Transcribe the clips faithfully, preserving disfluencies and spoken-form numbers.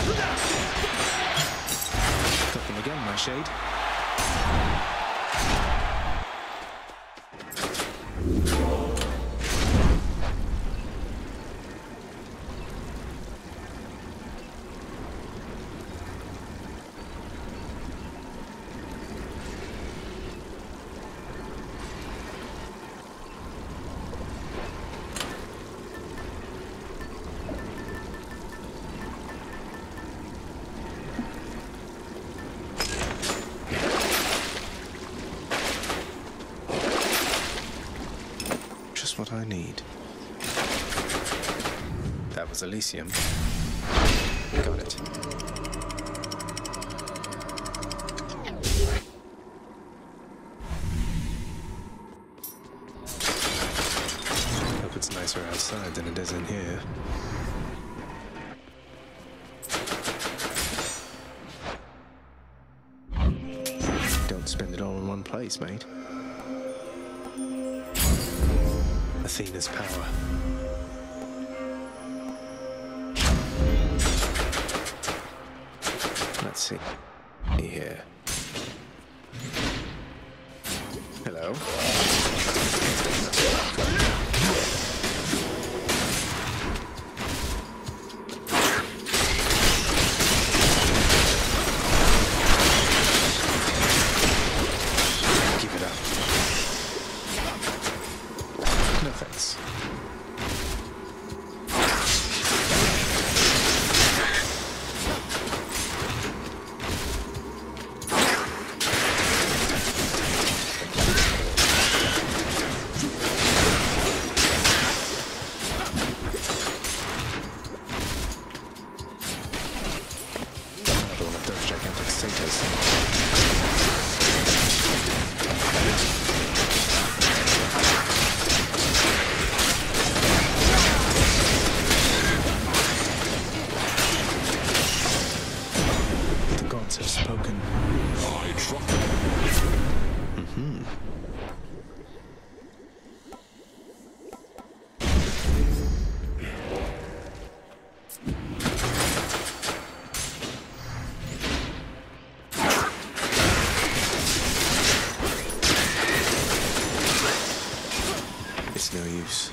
Got them again, my shade. What I need. That was Elysium. Got it. Hope it's nicer outside than it is in here. Don't spend it all in one place, mate. Athena's power. Let's see. Here. Hello. Give it up. No thanks. Another one of those gigantic satyrs. Have spoken. I try. Mm-hmm. It's no use.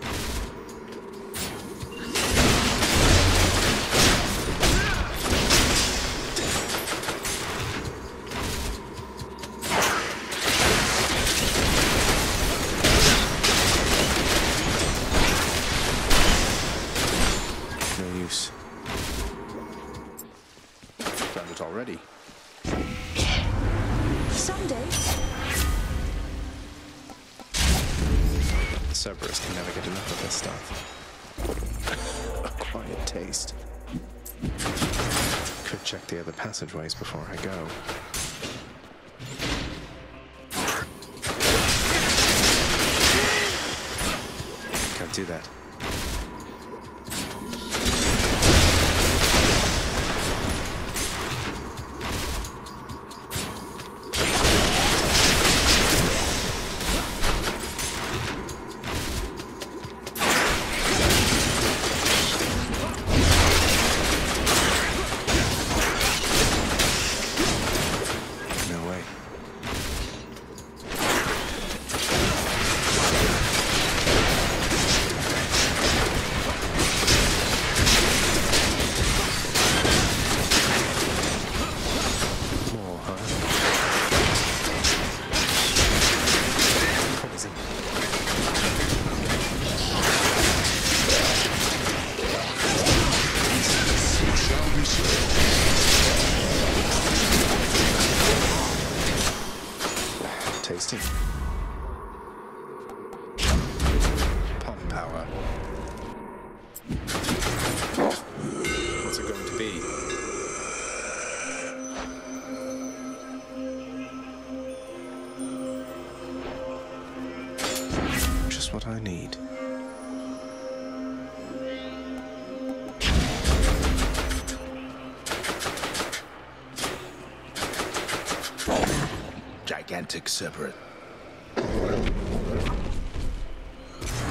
Found it already. Someday. Cerberus can never get enough of this stuff. A quiet taste. Could check the other passageways before I go. Can't do that. Tasty. Pump power. What's it going to be? Just what I need. Gigantic separate. I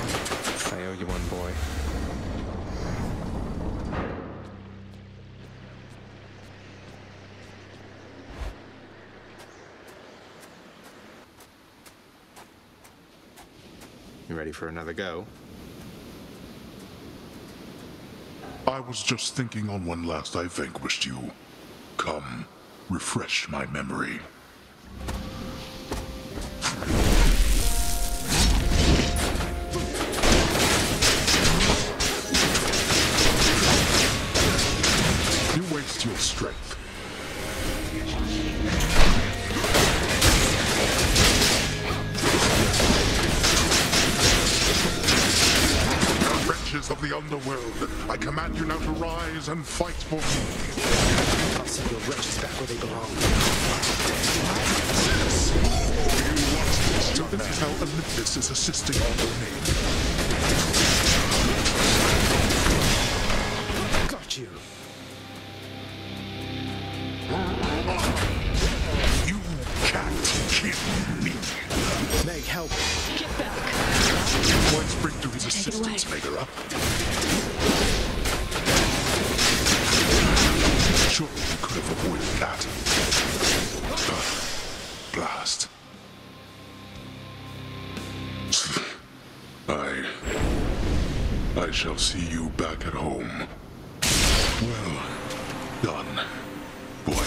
owe you one, boy. ready for another go. I was just thinking on when last I vanquished you. Come, refresh my memory. You waste your strength. Wretches of the underworld, I command you now to rise and fight for me. I'll send your wretches back where they belong. So this is how Olympus is assisting our domain. Got you. You can't kill me. Meg, help. Get back. Why spring to his assistance, Megara? Surely you could have avoided that. Uh, blast. I... I shall see you back at home. Well done, boy.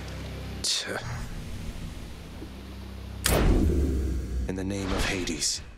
In the name of Hades.